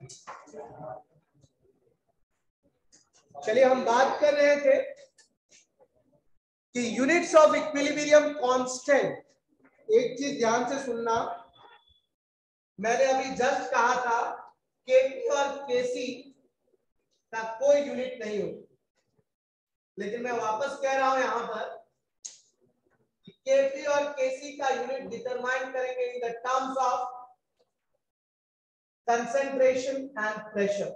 चलिए हम बात कर रहे थे कि यूनिट्स ऑफ इक्विलिब्रियम कांस्टेंट। एक चीज ध्यान से सुनना, मैंने अभी जस्ट कहा था केपी और केसी का कोई यूनिट नहीं होता, लेकिन मैं वापस कह रहा हूं यहां पर केपी और केसी का यूनिट डिटरमाइन करेंगे in the terms of concentration and pressure.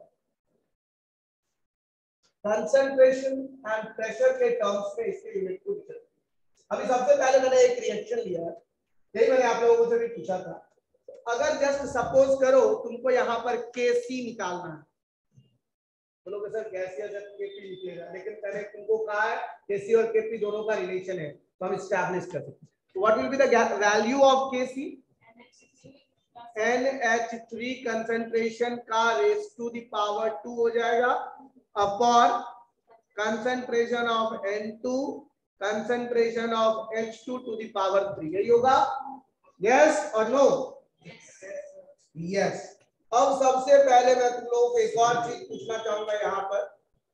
Concentration and pressure के टर्म्स में इसके यूनिट को डिटरमाइन। अभी सबसे पहले मैंने एक रिएक्शन लिया है, यही मैंने आप लोगों से भी पूछा था। अगर जस्ट सपोज करो तुमको यहां पर केसी निकालना है, बोलोगे सर कैसे अगर केपी निकलेगा, लेकिन पहले तुमको कहा है केसी और केपी दोनों का रिलेशन है तो हम एस्टैब्लिश कर सकते हैं। What will be the value of KC? NH3 concentration का रेज टू द पावर 2 हो जाएगा upon concentration of N2 concentration of H2 to the power 3। यही होगा? यस और नो? यस। अब सबसे पहले मैं तुम लोगों को एक और चीज पूछना चाहूंगा यहां पर,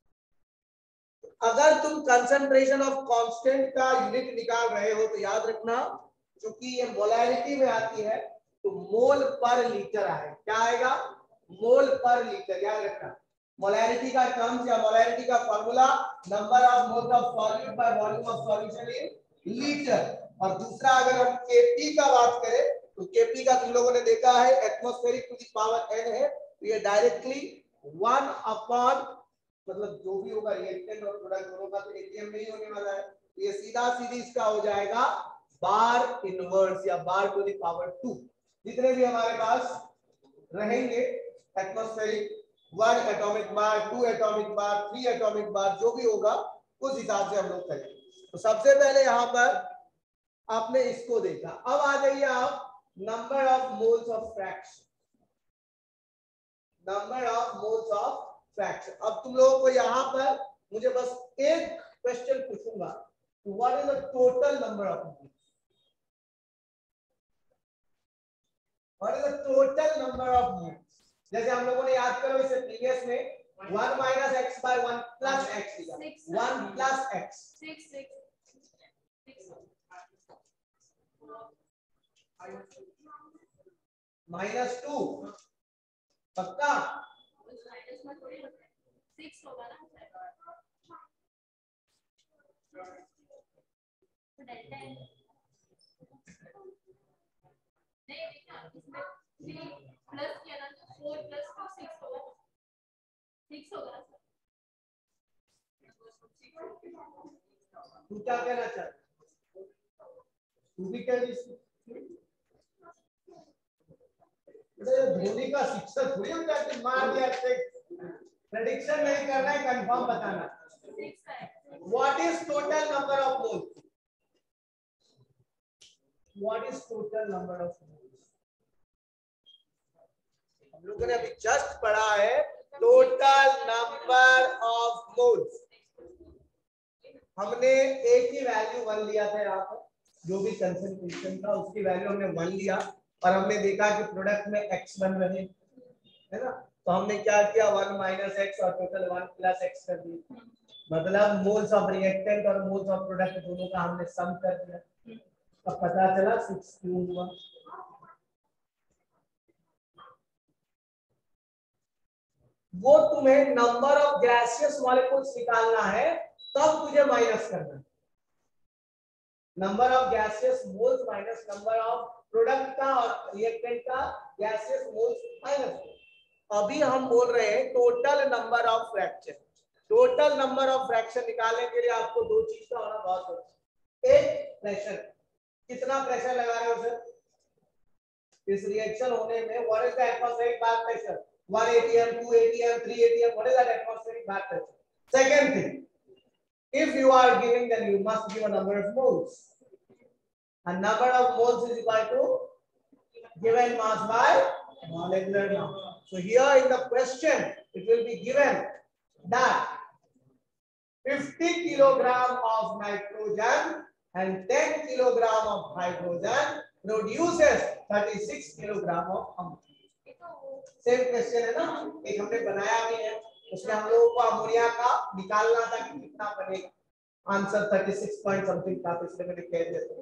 अगर तुम कंसंट्रेशन ऑफ कांस्टेंट का यूनिट निकाल रहे हो तो याद रखना, क्योंकि ये मोलैरिटी में आती है तो मोल पर लीटर आए। क्या आएगा? मोल पर लीटर। याद रखना मोलैरिटी का टर्म्स या मोलैरिटी का formula number of moles of solute by volume of solution in litre. और दूसरा अगर हम केपी का बात करें तो केपी का तुम लोगों ने देखा है atmospheric to the power n है, तो ये डायरेक्टली 1 अपॉन मतलब जो भी होगा रिएक्टेंट और प्रोडक्ट दोनों का तो एटीएम में ही होने वाला है, तो ये सीधा सीधी इसका हो जाएगा बार इनवर्स या बार टू द पावर 2। जितने भी हमारे पास रहेंगे atmospheric 1 atomic bar, 2 atomic bar, 3 atomic bar, जो भी होगा उस हिसाब से हम लोग करेंगे। तो सबसे पहले यहां पर आपने इसको देखा। अब आ जाइए आप number of moles of fraction. Number of moles of fraction. अब तुम लोगों को यहां पर मुझे बस एक क्वेश्चन पूछूंगा, what is the total number of moles? What is the total number of moles? जैसे हम लोगों ने याद करो इससे प्रीवियस में 1 minus x by 1 plus x लिखा, 1 plus x 6 minus 2 पक्का 6 होगा ना डेल्टा नहीं देखा इसमें 3 प्लस किया ना तो 4 प्लस 2 6 होगा, 6 होगा सर। तू क्या कहना चाहता? तू भी कह रही धोनी का शिक्षक थोड़ी हम जाके मार दिया, प्रेडिक्शन नहीं करना है, कंफर्म बताना। What is total number of moles? What is total number of moles? हम लोगों ने अभी जस्ट पढ़ा है टोटल नंबर ऑफ मोल्स। हमने एक ही वैल्यू 1 लिया था यहाँ पर, जो भी कंसंट्रेशन था उसकी वैल्यू हमने 1 लिया और हमने देखा कि प्रोडक्ट में x बन रहे है ना, तो हमने क्या किया 1 minus x और टोटल 1 plus x कर दिया। मतलब मोल्स ऑफ रिएक्टेंट और मोल्स ऑफ प्रोडक्ट दोनों का हमने सम कर दिया। अब पता चला 6 क्यूब हुआ। वो तुम्हें नंबर ऑफ गैसियस मॉलिक्यूल्स निकालना है तब तुझे माइनस करना है। Number of gaseous moles minus number of product का और रिएक्टेंट का गैसियस मोल्स माइनस। अभी हम बोल रहे हैं total number of fraction. Total number of fraction निकालने के लिए आपको दो चीज का होना बहुत जरूरी है। एक प्रेशर, कितना प्रेशर लगा रहे हो सर इस रिएक्शन होने में? What is the atmospheric bar pressure? 1 atm, 2 atm, 3 atm, what is that atmospheric back pressure? Second thing, if you are giving, then you must give a number of moles. A number of moles is equal to given mass by molecular mass. So here in the question, it will be given that 50 kilogram of nitrogen and 10 kilogram of hydrogen produces 36 kilogram of ammonia. Same question है ना, एक हमने बनाया भी है, उसमें हम लोगों को अमोनिया का निकालना था कि कितना बनेगा। आंसर 36 पॉइंट समथिंग था, तो इसलिए मैंने कह दिया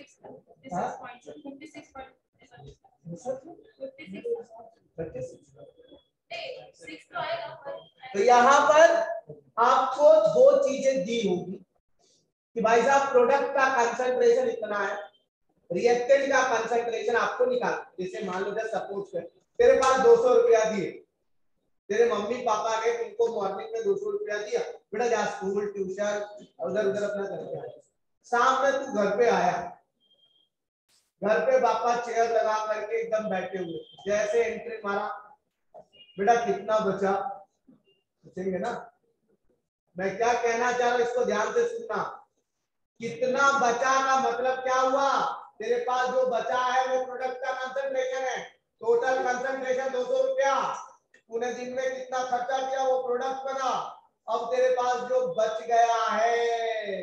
56। तो यहाँ पर आपको दो चीजें दी होगी कि भाई साहब प्रोडक्ट का कंसंट्रेशन इतना है, रिएक्टेंट का कंसंट्रेशन आपको निकाल। जैसे मान लो सपोज कर तेरे पास 200 रुपया दिए, तेरे मम्मी पापा ने तुमको मॉर्निंग में 200 रुपया दिया, बेटा जा स्कूल ट्यूशन उधर उधर अपना करके आया। शाम में तू घर पे आया, घर पे पापा चेयर लगा करके एकदम बैठे हुए, जैसे एंट्री मारा, बेटा कितना बचा, पूछेंगे ना। मैं क्या कहना चाह रहा हूं इसको ध्यान से सुनना। कितना बचा का मतलब क्या हुआ, तेरे पास जो बचा है वो प्रोडक्ट का कंसंट्रेशन है। टोटल कंसंट्रेशन 200 रुपया, तूने दिन में कितना खर्चा किया वो प्रोडक्ट बना। अब तेरे पास जो बच गया है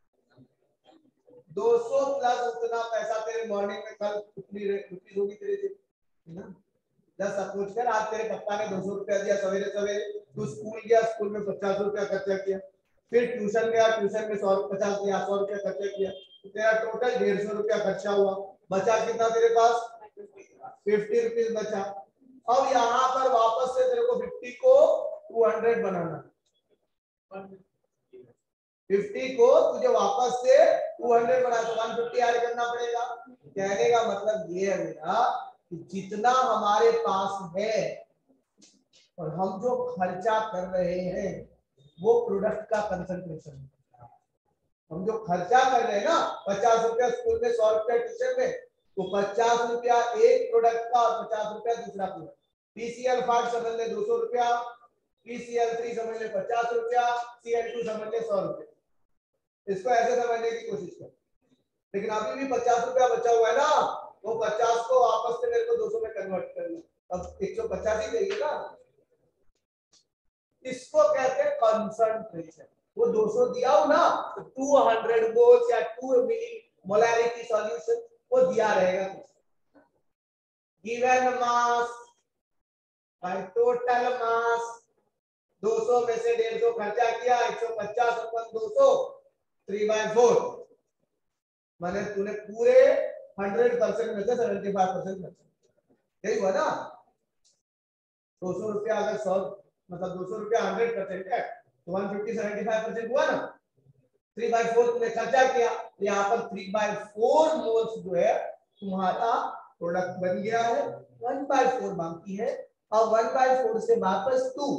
200 प्लस उतना पैसा तेरे मॉर्निंग में कल कितनी रुपीज होगी तेरे जेब ना। जब सपोज कर आज तेरे पापा ने 200 रुपया दिया सवेरे सवेरे, तू स्कूल गया, स्कूल में 50 रुपया खर्चा किया, फिर ट्यूशन गया, ट्यूशन में 150 दिया, 100 रुपया खर्चा किया, तो तेरा टोटल 150 रुपया खर्चा हुआ। बचा कितना तेरे पास, 50 रुपीज बचा। अब यहाँ पर वापस से तेरे को 50 को 200 बनाना, 50 को तुझे वापस से 200 बना, तो 150 ऐड करना पड़ेगा। कहने का मतलब ये है बेटा कि जितना हमारे पास है और हम जो खर्चा कर रहे हैं वो प्रोडक्ट का कंसंट्रेशन है। हम जो खर्चा कर रहे हैं ना, 50 रुपया स्कूल में, 100 रुपया ट्यूशन में, तो 50 रुपया एक प्रोडक्ट का और 50 रुपया दूसरा प्रोडक्ट। PCl5 समझ ले 200 रुपया, PCl3 समझ ले 50 रुपया, Cl2 समझ ले 100 रुपया। इसको ऐसे समझने की कोशिश कर। लेकिन अभी भी 50 रुपया बचा हुआ है ना, वो 50 को वापस से मेरे को 200 में कन्वर्ट करना, अब 150 ही चाहिए ना। इसको कहते हैं कंसंट्रेशन। वो 200 दिया हो ना, तो 200 मोल्स या 2 मिली मोलैरिटी सॉल्यूशन वो दिया रहेगा। Given mass by total mass, 200 में से 150 खर्चा किया, 150 अपन 200 3/4, माने तूने पूरे 100% में से 75% खर्चा, यही हुआ ना। 200 रुपया अगर 100 मतलब 200 रुपया 100% है तो 150 75% हुआ ना। 3/4 तुमने खर्चा किया, यहाँ पर 3/4 मोल्स जो है तुम्हारा प्रोडक्ट बन गया है। 1/4 बाकी है, और 1/4 से वापस 2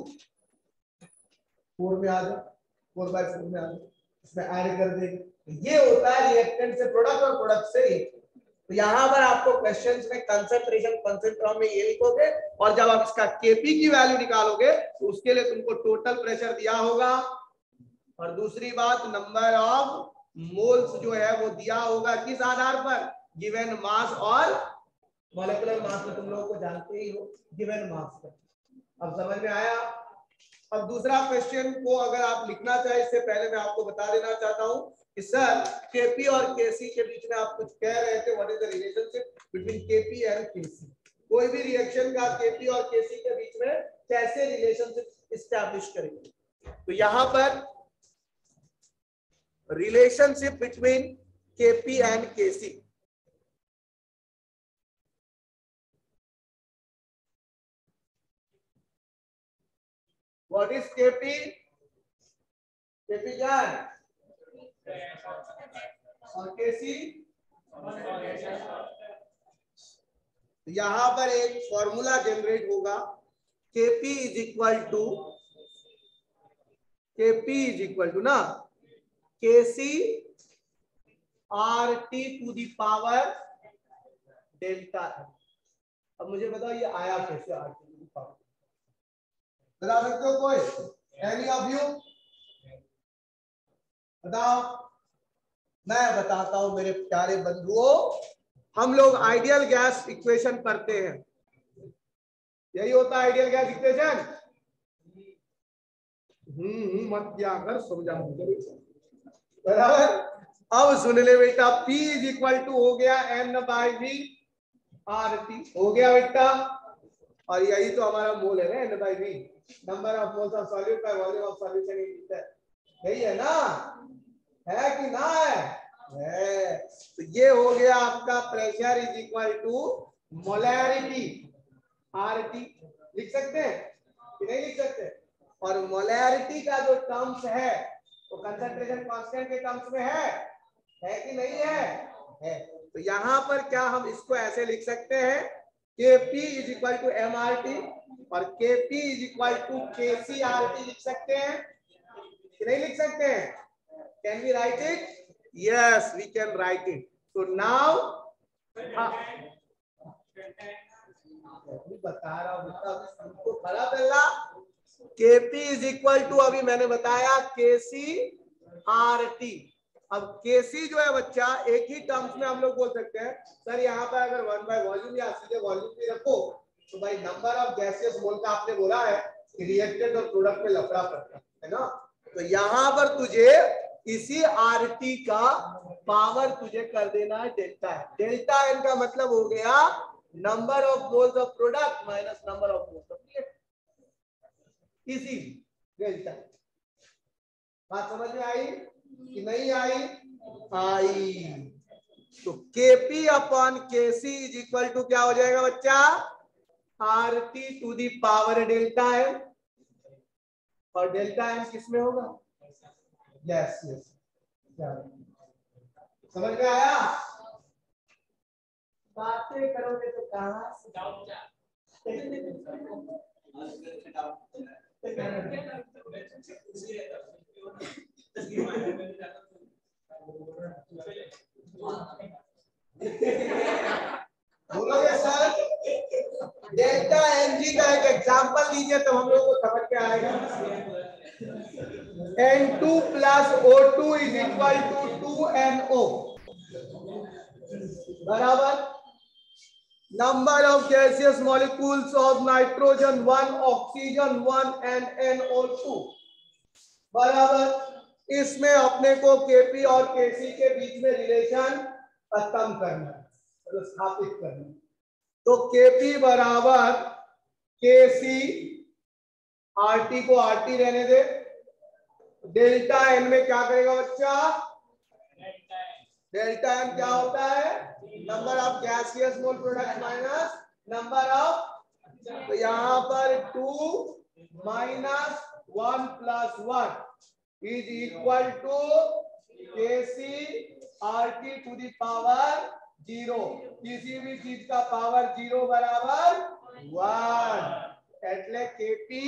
4 में आ जाओ, 4/4 में आ जाओ, इसमें ऐड कर देंगे। ये होता है रिएक्टेंट से प्रोडक्ट और प्रोडक्ट से रिएक्टेंट। तो यहाँ पर आपको क्वेश्चंस में कंसंट्रेशन कंसंट्रॉन में ये लिखोगे, और जब आप इसका केपी की वैल्यू निकालोगे तो उसके लिए तुमको टोटल प्रेशर दिया होगा, और दूसरी बात नंबर ऑफ मोल्स जो है वो दिया होगा किस आधार पर, गिवन मास और मॉलिक्यूलर मास में तुम लोगों को जानते ही हो गिवन मास पर। अब समझ में आया। अब दूसरा क्वेश्चन को अगर आप लिखना चाहे इससे पहले मैं आपको बता देना चाहता हूं कि सर केपी और केसी के बीच में आप कुछ कह रहे थे, what is the relationship between KP and KC. कोई भी रिएक्शन का केपी और केसी के बीच में कैसे रिलेशनशिप एस्टैब्लिश करेंगे। तो यहां पर relationship between KP and KC, what is KP, KP क्या है और केसी। यहां पर एक फॉर्मूला जनरेट होगा, केपी इज इक्वल टू ना KC RT to the power delta. अब मुझे बताओ ये आया कैसे RT टू दी पावर, बता सकते हो कोई, एनी ऑफ यू बताओ। मैं बताता हूं मेरे प्यारे बंधुओं, हम लोग आइडियल गैस इक्वेशन पढ़ते हैं, यही होता है आइडियल गैस इक्वेशन। मत क्या कर समझा बराबर। अब सुन ले बेटा, P इज इक्वल टू हो गया N/V RT, हो गया बेटा। और यही तो हमारा मोल है ना, N/V, number of moles of solute by volume of solution in litre. यही है ना, है कि ना है? तो ये हो गया आपका pressure is equal to molarity, RT लिख सकते हैं कि नहीं लिख सकते? और मोलैरिटी का जो टर्म्स है वो कंसंट्रेशन कांस्टेंट के टर्म्स में है कि नहीं है? तो यहाँ पर क्या हम इसको ऐसे लिख सकते हैं, Kp is equal to MRT और Kp is equal to KCRT लिख सकते हैं कि नहीं लिख सकते हैं? Can we write it? Yes, we can write it. तो नाउ बता रहा हूँ खड़ा पहला, Kp इज इक्वल टू, अभी मैंने बताया KCRT। अब Kc जो है बच्चा एक ही टर्म्स में हम लोग बोल सकते हैं सर यहाँ पर अगर 1/वॉल्यूम या सीधे वॉल्यूम भी रखो तो भाई नंबर ऑफ गैसियस मोल का आपने बोला है कि रिएक्टेंट और प्रोडक्ट में लफड़ा पड़ता है ना, तो यहाँ पर तुझे इसी RT का पावर तुझे कर देना है डेल्टा है। डेल्टा N का मतलब हो गया number of moles of product minus number of moles of reactant, इसी डेल्टा। बात समझ में आई कि नहीं आई? तो Kp अपॉन Kc इज इक्वल टू क्या हो जाएगा बच्चा? RT to the power delta M, और डेल्टा M किस में होगा? यस, समझ में आया? बातें करोगे तो कहां से बोलोगे सर डेल्टा Mg का एक एग्जांपल दीजिए तो हम लोग को समझ में आएगा। N2 plus O2 is equal to 2NO बराबर number of gaseous molecules of nitrogen 1, oxygen 1 and NO2 बराबर। इसमें अपने को Kp और Kc के बीच में रिलेशन खत्म करना है, तो स्थापित करना है। तो Kp बराबर Kc, RT को RT रहने दे, डेल्टा N में क्या करेगा बच्चा? डेल्टा M क्या होता है? Number of gaseous mole product minus number of, तो यहाँ पर 2 minus 1 plus 1 is equal to Kc RT to the power 0। किसी भी चीज का पावर 0 बराबर 1, એટલે Kp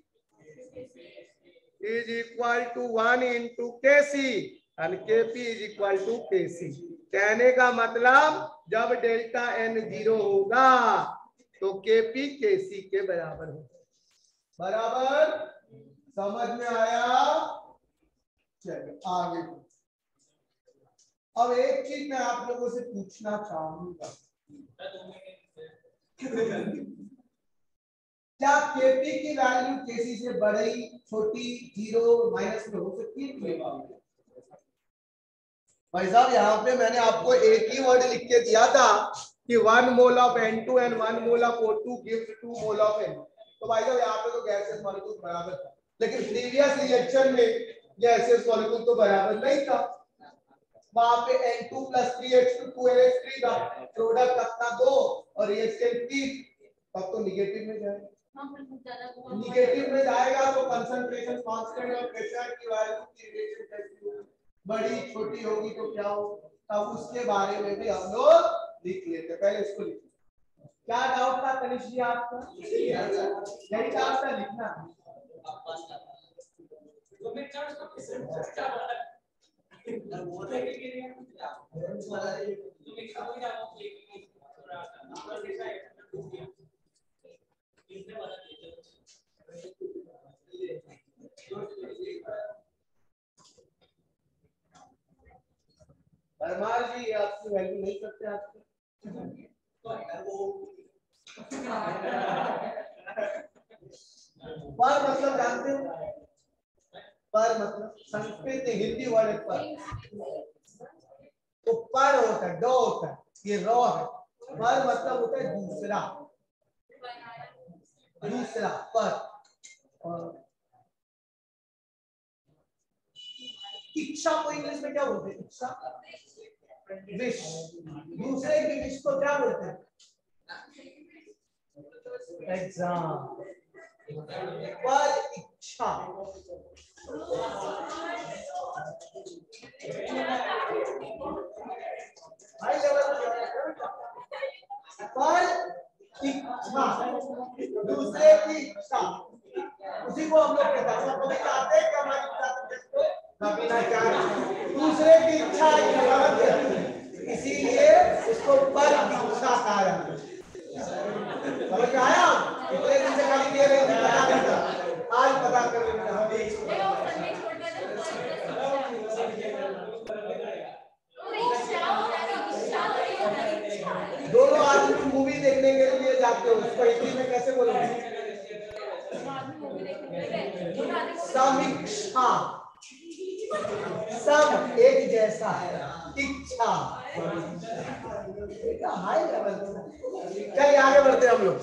is equal to 1 into Kc and Kp is equal to Kc। कहने का मतलब जब डेल्टा N 0 होगा तो Kp Kc के बराबर होगा। बराबर समझ में आया? चलिए आगे। अब एक चीज मैं आप लोगों से पूछना चाहूंगा, क्या Kp की वैल्यू Kc से बड़ी, छोटी, 0, माइनस में हो सकती है? भाई साहब यहाँ पे मैंने आपको एक ही वर्ड लिख के दिया था कि 1 mole of N2 and 1 mole of O2 gives 2 mole of N। तो भाई साहब यहाँ पे तो गैसियस मॉलिक्यूल बराबर था, लेकिन प्रीवियस रिएक्शन में गैसियस मॉलिक्यूल तो बराबर नहीं था। वहां पे N2 + 3H2 2NH3 था, प्रोडक्ट अपना 2 और रिएक्टेंट 3, तब तो निगेटिव में जाएगा। निगेटिव में जाएगा तो कंसंट्रेशन कांस्टेंट और प्रेशर की वैल्यू की रिलेशन कैसी होगी? बड़ी छोटी होगी तो क्या हो? अब उसके बारे में भी हम लोग लिख लेते। पहले इसको लिखो। क्या डाउट था तनिष जी आपका? यही डाउट था लिखना। परमार जी आपकी वैल्यू नहीं करते आपको पर मतलब जानते हो? पर मतलब संस्कृत हिंदी वर्ड पर, तो पर होता है, दो होता है, ये रॉ है। पर मतलब होता है दूसरा, दूसरा पर, और इच्छा को इंग्लिश में क्या बोलते हैं? इच्छा, विश। दूसरे की विश को क्या बोलते हैं? एग्जाम। पर इच्छा, हाई लेवल पर इच्छा, दूसरे की इच्छा, उसी को हम लोग कहते हैं। कभी चाहते हैं कि हमारी इच्छा को कभी ना चाहे, दूसरे की इच्छा गलत है, इसीलिए उसको पर इच्छा कहा जाता है। समझ में आया? इतने दिन से खाली दे रहे थे, पता नहीं था, आज पता कर लेना। दोनों आदमी मूवी देखने के लिए जाते हो, उसको हिंदी में कैसे बोलोगे? समीक्षा। सब एक जैसा है, इच्छा। High level. चलिए आगे बढ़ते हैं हम लोग।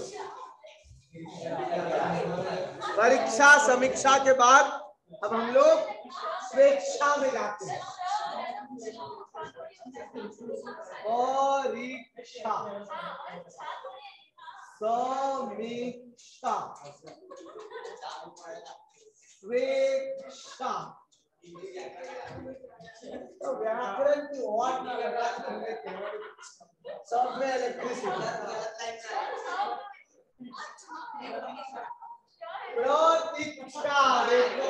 परीक्षा समीक्षा के बाद अब हम लोग स्वेच्छा में जाते हैं। परीक्षा, समीक्षा, स्वेच्छा। तो व्याकरण की वाट ना लगा लेते हैं, सब में इलेक्ट्रिसिटी। प्रतीक्षा, देखो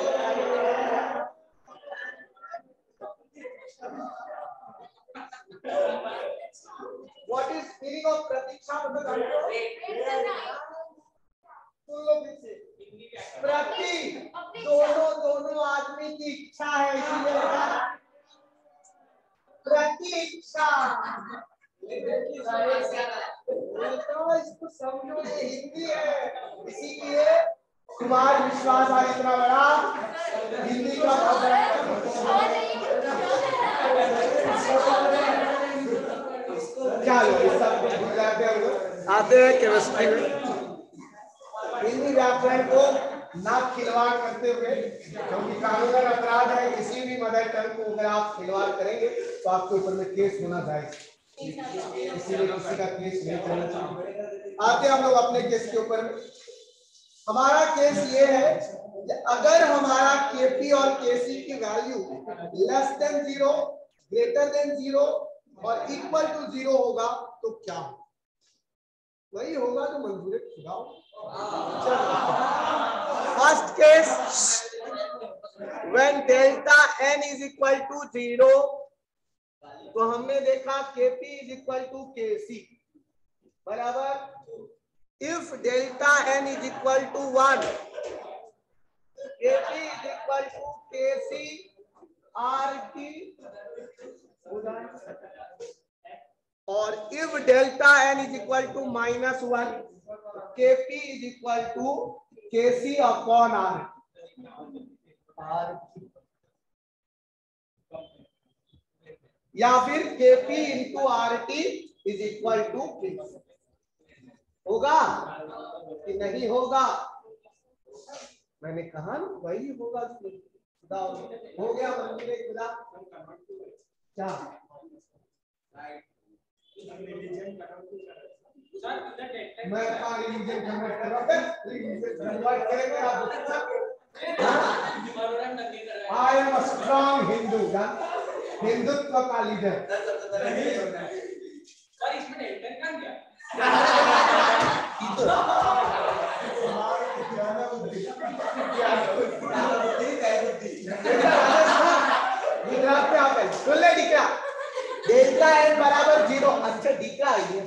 व्हाट इज मीनिंग ऑफ प्रतीक्षा? मतलब प्रति, दोनों आदमी की इच्छा है, इसीलिए प्रतीक्षा। इसको समझो, ये हिंदी है, इसीलिए कुमार विश्वास आज इतना बड़ा हिंदी का चलो इस सब कुछ भूल जाते हैं। आते हैं केमिस्ट्री में। हिंदी व्याकरण को ना खिलवाड़ करते हुए, क्योंकि कानूनन अपराध है, किसी भी मदर टंग को अगर आप खिलवाड़ करेंगे तो आपके ऊपर में केस होना जायज, इसीलिए किसी का केस नहीं करना चाहिए। आते हम लोग अपने केस के ऊपर में। हमारा केस ये है कि अगर हमारा केपी और केसी की value less than 0, greater than 0 और इक्वल टू 0 होगा तो क्या होगा? वही होगा जो मंजूर खुदा। First case, when delta n is equal to 0, तो हमने देखा KP is equal to KC बराबर, if delta n is equal to 1, KP is equal to KC R T, और if delta n is equal to -1, KP is equal to KC upon R, या फिर KP into R T is equal to KC. होगा कि नहीं होगा? मैंने कहा ना वही होगा। खुदा हो गया मंदिर खुदा क्या? मैं रिलीजन कन्वर्ट कर रहा हूं, कन्वर्ट करेंगे आप। I am a strong Hindu, Hindutva का लीडर। गुजरात में आप बोले डिक्रा डेल्टा n बराबर 0। अच्छा डिक्रा है,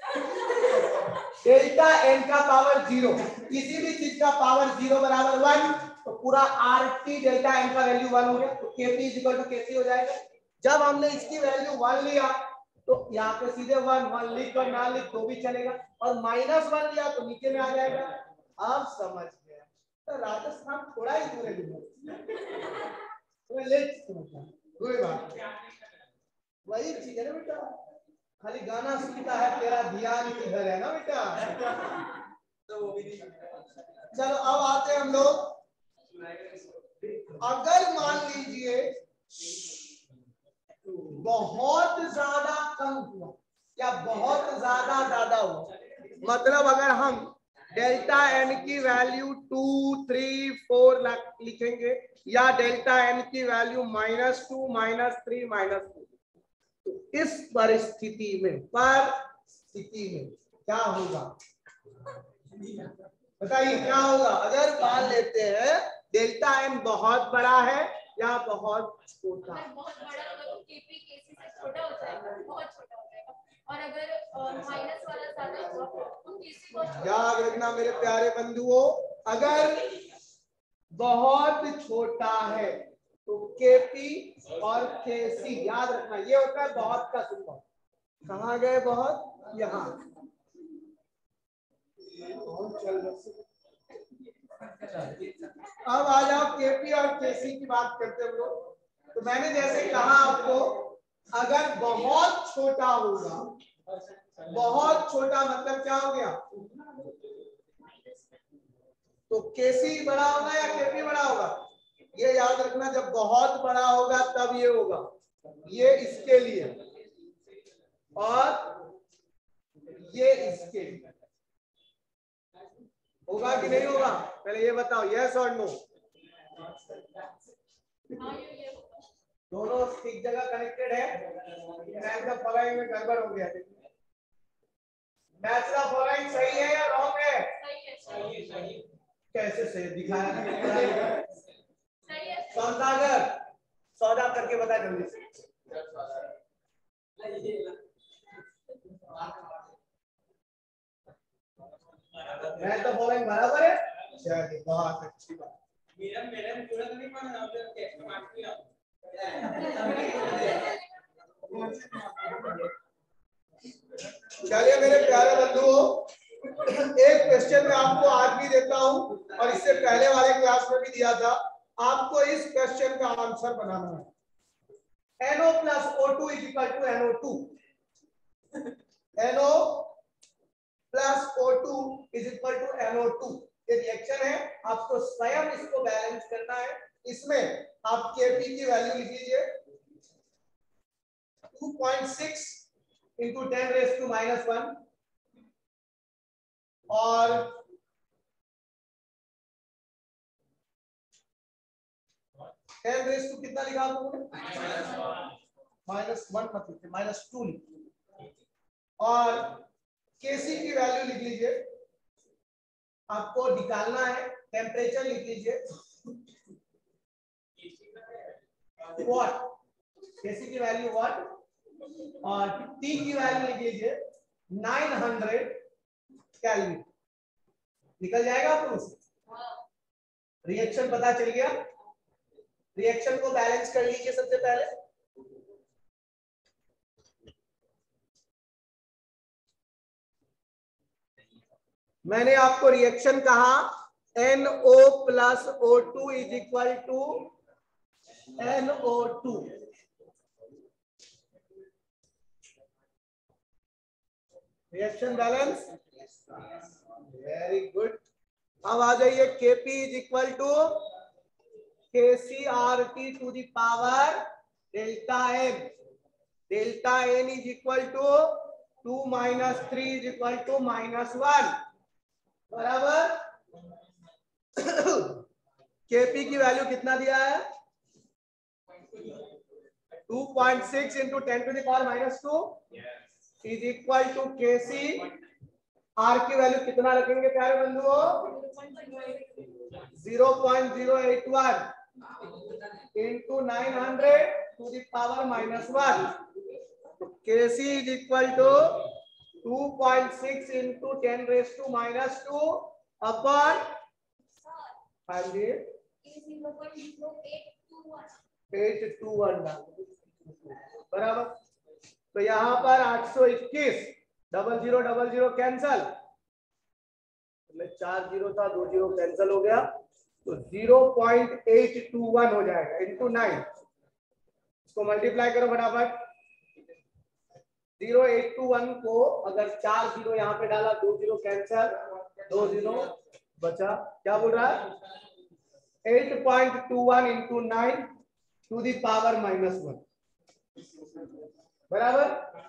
डेल्टा n का पावर 0, किसी भी चीज का पावर 0 बराबर 1, तो पूरा आर टी डेल्टा n का वैल्यू 1 हो गया, तो KP is equal to KC हो जाएगा। जब हमने इसकी वैल्यू 1 लिया तो यहाँ पे सीधे 1 लिख और ना लिख तो भी चलेगा, और -1 लिया तो नीचे में आ जाएगा। आप समझ गए? तो राजस्थान थोड़ा ही दूर है, वही चीज है ना बेटा, खाली गाना सुनता है तेरा ध्यान किधर है ना बेटा। चलो अब आते हैं हम लोग, अगर मान लीजिए बहुत ज्यादा कम हुआ या बहुत ज्यादा हुआ, मतलब अगर हम डेल्टा एन की वैल्यू 2, 3, 4 लिखेंगे या डेल्टा एन की वैल्यू -2, -3, -2, तो इस परिस्थिति में क्या होगा बताइए, क्या होगा? अगर मान लेते हैं डेल्टा एन बहुत बड़ा है या बहुत छोटा? बहुत बड़ा होगा तो केपी केसी से छोटा हो जाएगा, बहुत छोटा हो जाएगा। और अगर माइनस वाला ज्यादा होगा तो केसी बहुत याद रखना मेरे प्यारे बंधुओं, अगर बहुत छोटा है तो केपी और केसी, याद रखना ये होता है बहुत का सिंबल। कहाँ गए बहुत? यहाँ। अब आ जाओ केपी और केसी की बात करते हम लोग। तो मैंने जैसे कहा आपको, अगर बहुत छोटा होगा, बहुत छोटा मतलब क्या हो गया? तो केसी बड़ा होगा या केपी बड़ा होगा? ये याद रखना, जब बहुत बड़ा होगा तब ये होगा, ये इसके लिए और ये इसके लिए। होगा कि नहीं होगा? पहले ये बताओ, यस और नो। दोनों ठीक जगह कनेक्टेड है। मैच फॉलोइंग में गड़बड़ हो गया। मैच का फॉलोइंग सही है या रॉन्ग है? सही है। कैसे सही दिखाया? सही है। सौदागर सौदा करके बता जल्दी से। मैं तो फॉलोइंग बराबर है। चलिए बहुत अच्छी बात। मेरा पूरा तो नहीं माना, आपने टेस्ट मार दिया। चलिए मेरे प्यारे बंधुओं, एक क्वेश्चन मैं आपको आज भी देता हूं और इससे पहले वाले क्लास में भी दिया था। आपको इस क्वेश्चन का आंसर बनाना है। NO plus O2 is equal to NO2. NO plus O2 is equal to NO2. ये रिएक्शन है, आपको स्वयं इसको बैलेंस करना है। इसमें आप Kp की वैल्यू लिख लीजिए 2.6 into 10 raised to -1 और 10 raised to कितना लिखा आप लोगों ने? -1 मत लिखिए, -2 लिखिए। और Kc की वैल्यू लिख लीजिए, आपको निकालना है। टेम्परेचर लिख लीजिए, वॉट, Kc की वैल्यू वॉट, और T की वैल्यू लिख लीजिए 900 केल्विन। निकल जाएगा आपको उससे। रिएक्शन पता चल गया। रिएक्शन को बैलेंस कर लीजिए सबसे पहले। मैंने आपको रिएक्शन कहा NO plus O2 is equal to NO2। Reaction balance, very good. अब आ जाइए, Kp is equal to KCRT to the power delta n। Delta n is equal to 2 minus 3 is equal to -1 बराबर। Kp की value कितना दिया है? 2.6 into 10 to the power -2 is equal to Kc। R की value कितना रखेंगे प्यारे बंधुओं? 0.081 into 900 to the power -1। Kc is equal to 2.6 into 10 raised to -2 upon 821 बराबर। तो यहाँ पर 821, 0000 कैंसल, 4 0 था, 2 0 कैंसल हो गया, तो 0.821 हो जाएगा इंटू 9। इसको मल्टीप्लाई करो फटाफट। 0821 को अगर 4 0 यहाँ पे डाला, 2 0 कैंसल, 2 0 बचा। क्या बोल रहा है? 8.21 into 9 to the power -1 बराबर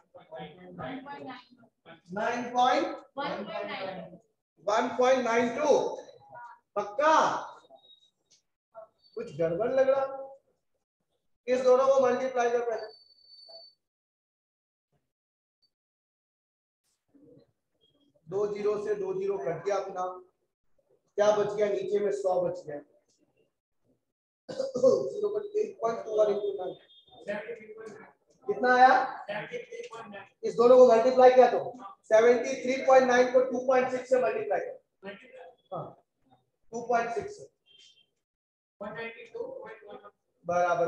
1.92। पक्का? कुछ गड़बड़ लग रहा? इस दोनों को मल्टीप्लाई कर पहले। 2 0 से 2 0 कट गया अपना। क्या बच गया? नीचे में 100 बच गया। 0.8.21 into 9 कितना आया? इस दोनों को मल्टीप्लाई किया तो 73.9 को 2.6 से मल्टीप्लाई कर। हाँ 2.6 से बराबर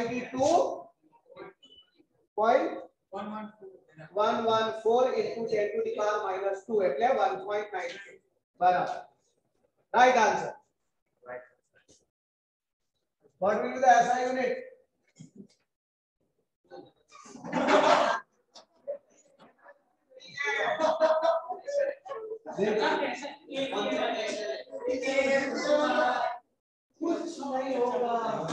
192.114 into 10 to the power -2 એટલે 1.92 बराबर। Right answer. What will be the SI unit? कुछ नहीं होगा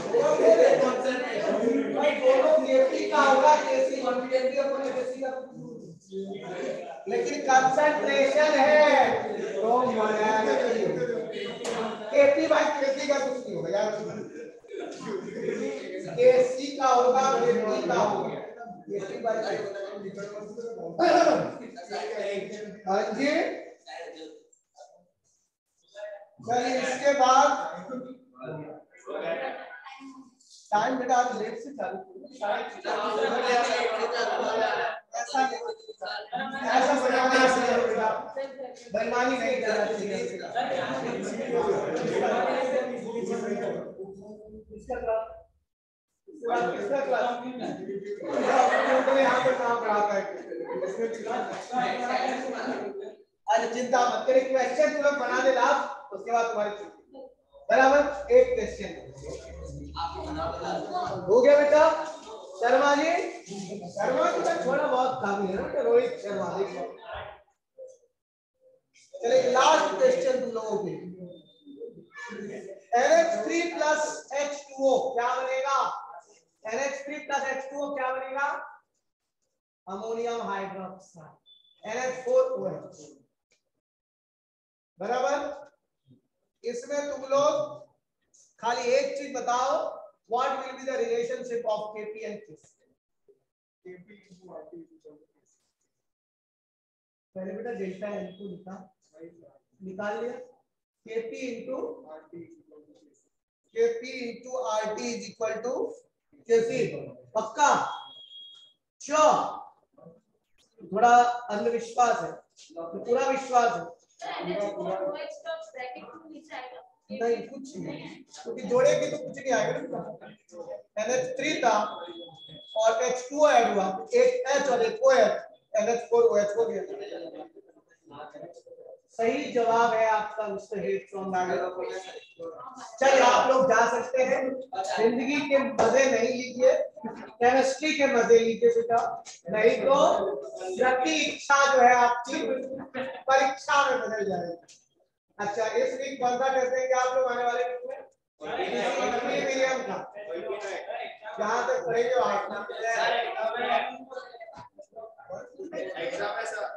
भाई, दोनों केपी का होगा, केसी कॉन्फिडेंटली अपन केसी का, लेकिन कंसंट्रेशन है तो केपी बाय केसी का कुछ नहीं होगा यार। केसी का होगा, केपी का होगा, केसी बाय हाँ जी। चलिए इसके बाद टाइम बेटा आप लेट से चालू ऐसा बेईमानी नहीं करना चाहिए। किसका क्लास यहाँ पे कहाँ पढ़ाता है? अरे चिंता मत करें, क्वेश्चन तुम लोग बना दे लाभ, उसके बाद तुम्हारी छुट्टी बराबर। एक क्वेश्चन हो गया बेटा। शर्मा जी का थोड़ा बहुत काम है ना, रोहित शर्मा जी। चलिए लास्ट क्वेश्चन तुम लोगों के NH3 plus H2O क्या बनेगा? NH3 plus H2O क्या बनेगा? अमोनियम हाइड्रोक्साइड NH4OH बराबर। इसमें तुम लोग खाली एक चीज बताओ, what will be the relationship of Kp and Kc? पहले बेटा डेल्टा N को निकाल लिया। Kp into RT is equal to Kc। पक्का? श्योर? थोड़ा अंधविश्वास है तो पूरा विश्वास है? नहीं कुछ नहीं, क्योंकि जोड़ेगी तो कुछ नहीं आएगा ना। NH3 था और H2O ऐड हुआ, एक H और एक OH, NH4OH हो गया। सही जवाब है आपका मिस्टर हेड फ्रॉम बैंगलोर। चलिए आप लोग जा सकते हैं। जिंदगी के मजे नहीं लीजिए, केमिस्ट्री के मजे लीजिए बेटा, नहीं तो प्रति इच्छा जो है आपकी परीक्षा में बदल जाएगी। अच्छा इस वीक कौन सा टेस्ट है आप लोग आने वाले वीक में? मीडियम का जहाँ तक पढ़ेंगे वहाँ एग्जाम है सर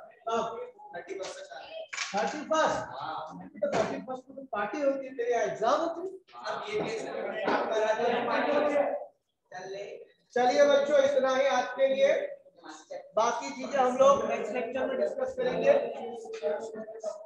31st को तो पार्टी होती है, तेरी एग्जाम होती है। चलिए बच्चों इतना ही आज के लिए, बाकी चीजें हम लोग नेक्स्ट लेक्चर में डिस्कस करेंगे।